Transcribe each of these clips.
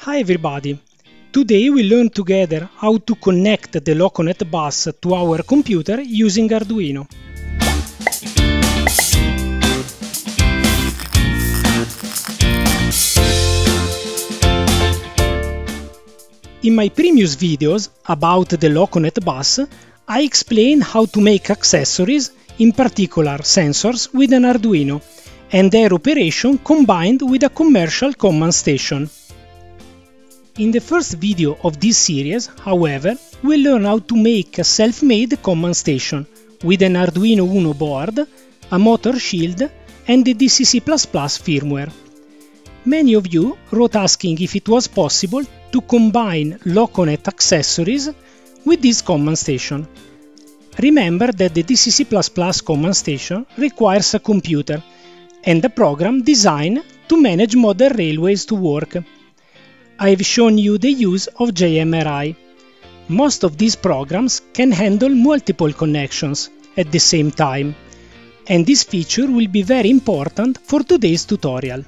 Hi everybody! Today we learn together how to connect the Loconet bus to our computer using Arduino. In my previous videos about the Loconet bus, I explained how to make accessories, in particular sensors, with an Arduino, and their operation combined with a commercial command station. In the first video of this series, however, we'll learn how to make a self-made command station with an Arduino Uno board, a motor shield, and the DCC++ firmware. Many of you wrote asking if it was possible to combine Loconet accessories with this command station. Remember that the DCC++ command station requires a computer and a program designed to manage modern railways to work. I've shown you the use of JMRI. Most of these programs can handle multiple connections at the same time, and this feature will be very important for today's tutorial.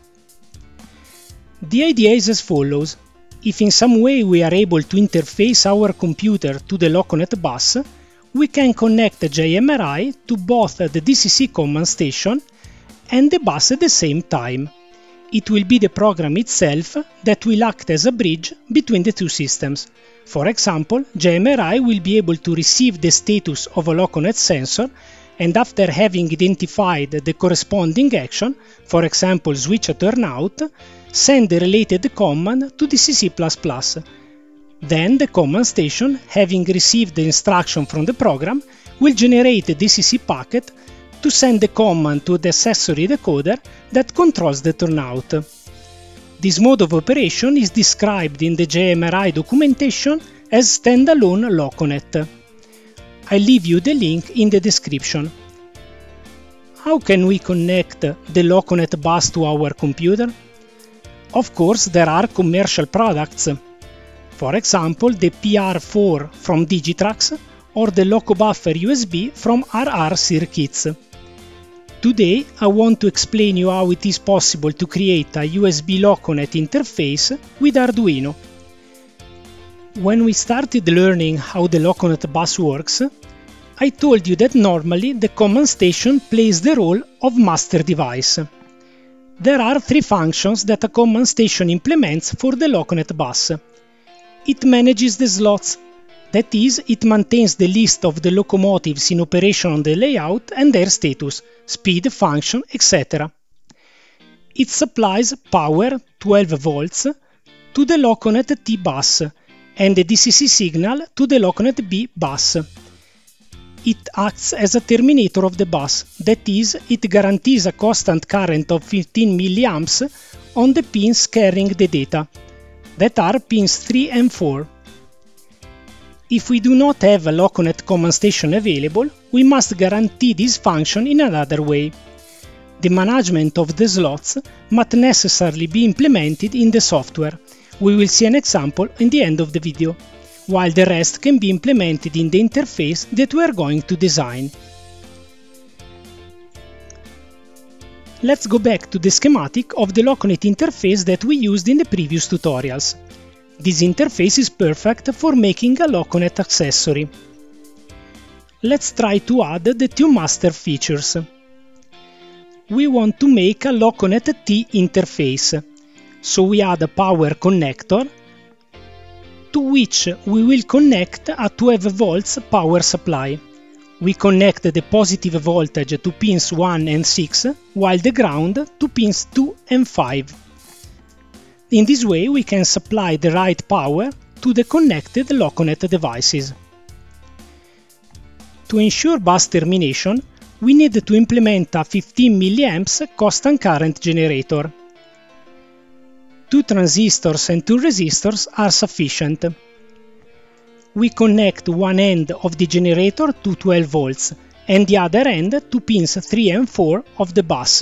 The idea is as follows. If in some way we are able to interface our computer to the Loconet bus, we can connect the JMRI to both the DCC command station and the bus at the same time. It will be the program itself that will act as a bridge between the two systems. For example, JMRI will be able to receive the status of a Loconet sensor and after having identified the corresponding action, for example switch a turnout, send the related command to DCC++. Then the command station, having received the instruction from the program, will generate a DCC packet to send the command to the accessory decoder that controls the turnout. This mode of operation is described in the JMRI documentation as standalone Loconet. I'll leave you the link in the description. How can we connect the Loconet bus to our computer? Of course, there are commercial products. For example, the PR4 from Digitrax or the LocoBuffer USB from RR Circuits. Today I want to explain you how it is possible to create a USB Loconet interface with Arduino. When we started learning how the Loconet bus works, I told you that normally the command station plays the role of master device. There are three functions that a command station implements for the Loconet bus. It manages the slots. That is, it maintains the list of the locomotives in operation on the layout and their status, speed, function, etc. It supplies power, 12 volts, to the Loconet T bus and the DCC signal to the Loconet B bus. It acts as a terminator of the bus, that is, it guarantees a constant current of 15 mA on the pins carrying the data, that are pins 3 and 4. If we do not have a Loconet command station available, we must guarantee this function in another way. The management of the slots must necessarily be implemented in the software. We will see an example in the end of the video, while the rest can be implemented in the interface that we are going to design. Let's go back to the schematic of the Loconet interface that we used in the previous tutorials. This interface is perfect for making a Loconet accessory. Let's try to add the two master features. We want to make a Loconet T interface, so we add a power connector to which we will connect a 12 volts power supply. We connect the positive voltage to pins 1 and 6, while the ground to pins 2 and 5. In this way we can supply the right power to the connected Loconet devices. To ensure bus termination, we need to implement a 15 mA constant current generator. 2 transistors and 2 resistors are sufficient. We connect one end of the generator to 12 volts and the other end to pins 3 and 4 of the bus.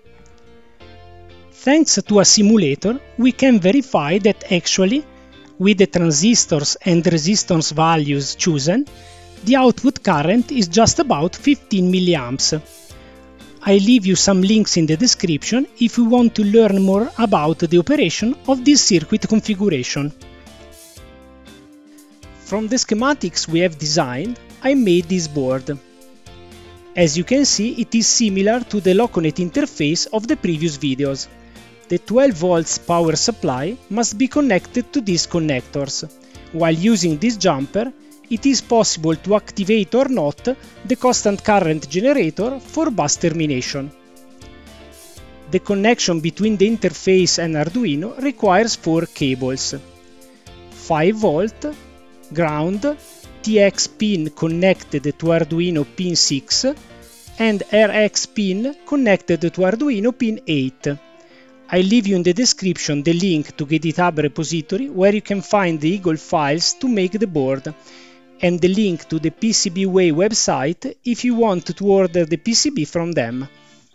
Thanks to a simulator, we can verify that actually, with the transistors and resistance values chosen, the output current is just about 15 mA. I leave you some links in the description if you want to learn more about the operation of this circuit configuration. From the schematics we have designed, I made this board. As you can see, it is similar to the Loconet interface of the previous videos. The 12 volts power supply must be connected to these connectors. While using this jumper, it is possible to activate or not the constant current generator for bus termination. The connection between the interface and Arduino requires 4 cables: 5V, ground, TX pin connected to Arduino pin 6 and RX pin connected to Arduino pin 8. I leave you in the description the link to GitHub repository where you can find the Eagle files to make the board, and the link to the PCBWay website if you want to order the PCB from them.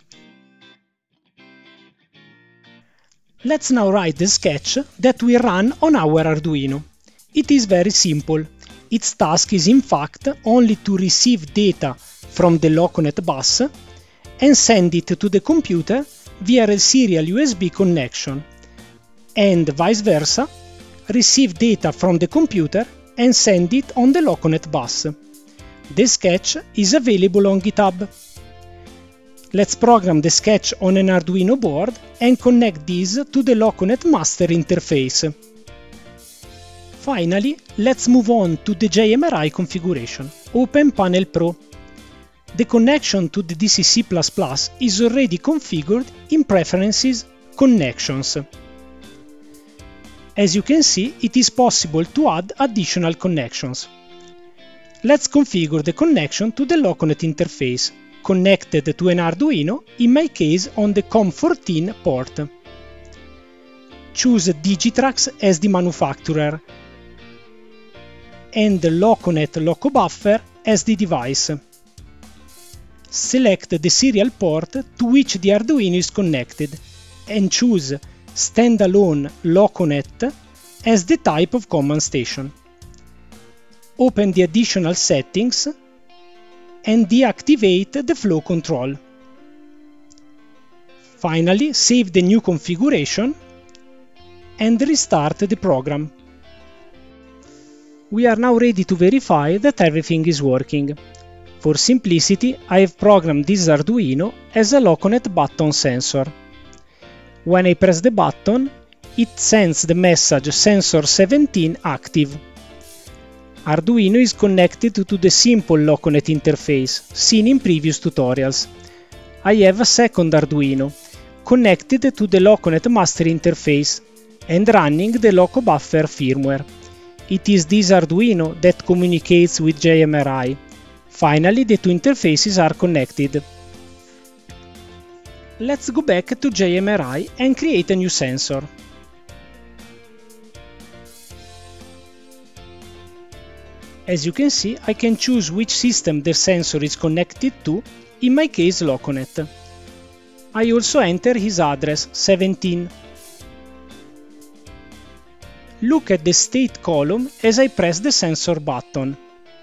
Let's now write the sketch that we run on our Arduino. It is very simple. Its task is in fact only to receive data from the Loconet bus and send it to the computer via a serial USB connection, and vice versa, receive data from the computer and send it on the Loconet bus. The sketch is available on GitHub. Let's program the sketch on an Arduino board and connect this to the Loconet master interface. Finally, let's move on to the JMRI configuration. Open Panel Pro. The connection to the DCC++ is already configured in Preferences, Connections. As you can see, it is possible to add additional connections. Let's configure the connection to the Loconet interface, connected to an Arduino, in my case on the COM14 port. Choose Digitrax as the manufacturer and the Loconet Loco Buffer as the device. Select the serial port to which the Arduino is connected and choose Standalone Loconet as the type of command station. Open the additional settings and deactivate the flow control. Finally, save the new configuration and restart the program. We are now ready to verify that everything is working. For simplicity, I have programmed this Arduino as a Loconet button sensor. When I press the button, it sends the message Sensor 17 active. Arduino is connected to the simple Loconet interface, seen in previous tutorials. I have a second Arduino, connected to the Loconet master interface, and running the Loco Buffer firmware. It is this Arduino that communicates with JMRI. Finally, the two interfaces are connected. Let's go back to JMRI and create a new sensor. As you can see, I can choose which system the sensor is connected to, in my case Loconet. I also enter his address, 17. Look at the state column as I press the sensor button.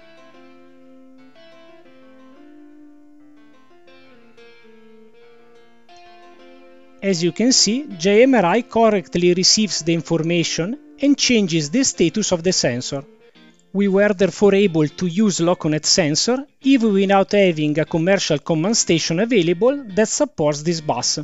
As you can see, JMRI correctly receives the information and changes the status of the sensor. We were therefore able to use Loconet sensor even without having a commercial command station available that supports this bus.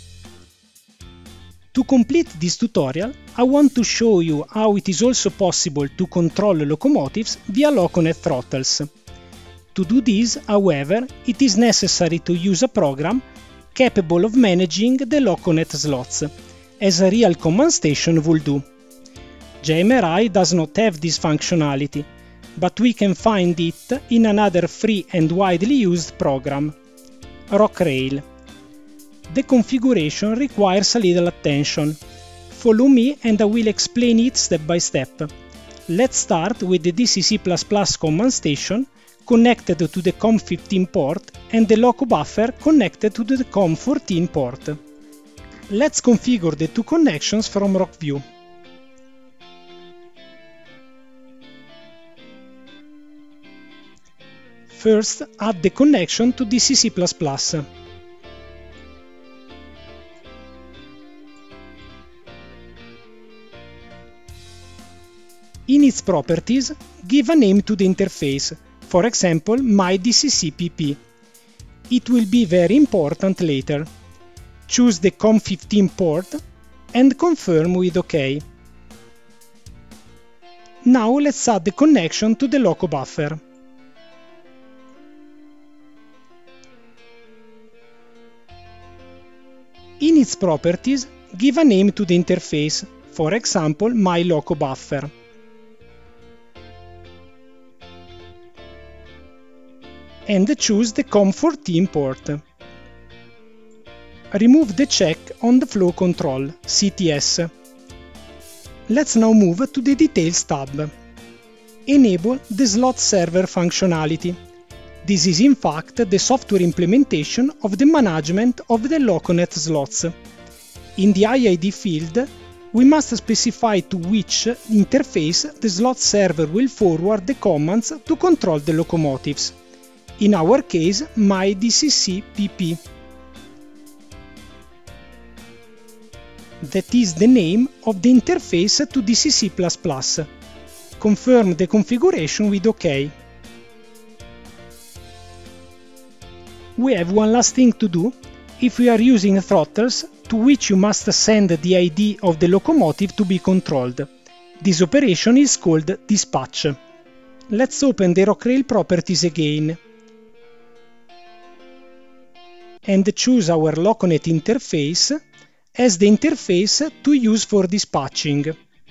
To complete this tutorial, I want to show you how it is also possible to control locomotives via Loconet throttles. To do this, however, it is necessary to use a program capable of managing the Loconet slots, as a real command station would do. JMRI does not have this functionality, but we can find it in another free and widely used program, Rockrail. The configuration requires a little attention. Follow me and I will explain it step by step. Let's start with the DCC++ command station connected to the COM15 port and the Loco Buffer connected to the COM14 port. Let's configure the two connections from RockView. First, add the connection to DCC++. In its properties, give a name to the interface, for example, MyDCCPP. It will be very important later. Choose the COM15 port and confirm with OK. Now let's add the connection to the local buffer. In its properties, give a name to the interface, for example, MyLocobuffer. And choose the COM14 port. Remove the check on the flow control, CTS. Let's now move to the Details tab. Enable the slot server functionality. This is in fact the software implementation of the management of the LocoNet slots. In the IID field, we must specify to which interface the slot server will forward the commands to control the locomotives. In our case, MyDCCPP. That is the name of the interface to DCC++. Confirm the configuration with OK. We have one last thing to do if we are using throttles to which you must send the ID of the locomotive to be controlled. This operation is called dispatch. Let's open the Rockrail properties again and choose our LocoNet interface as the interface to use for dispatching.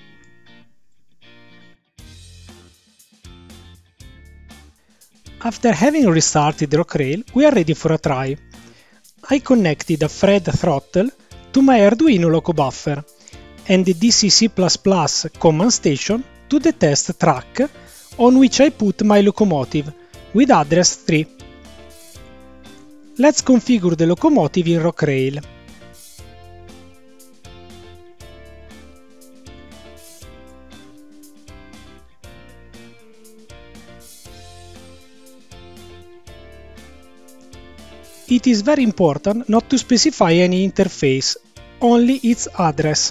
After having restarted Rockrail, we are ready for a try. I connected a Fred throttle to my Arduino Locobuffer and the DCC++ command station to the test track on which I put my locomotive with address 3. Let's configure the locomotive in Rockrail. It is very important not to specify any interface, only its address.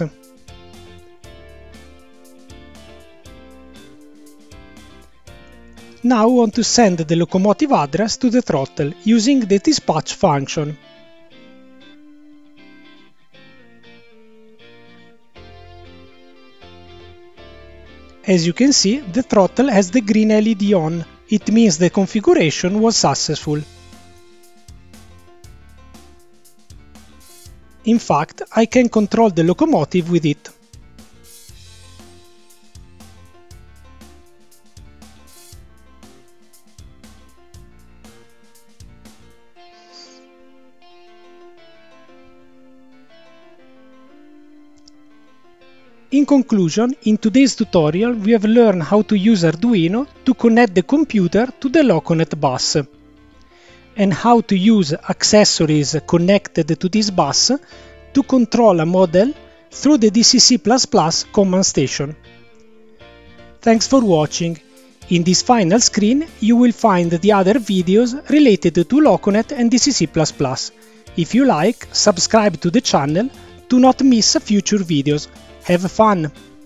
Now I want to send the locomotive address to the throttle using the dispatch function. As you can see, the throttle has the green LED on. It means the configuration was successful. In fact, I can control the locomotive with it. In conclusion, in today's tutorial we have learned how to use Arduino to connect the computer to the LocoNet bus, and how to use accessories connected to this bus to control a model through the DCC++ command station. Thanks for watching. In this final screen you will find the other videos related to LocoNet and DCC++. If you like, subscribe to the channel to not miss future videos. Have fun!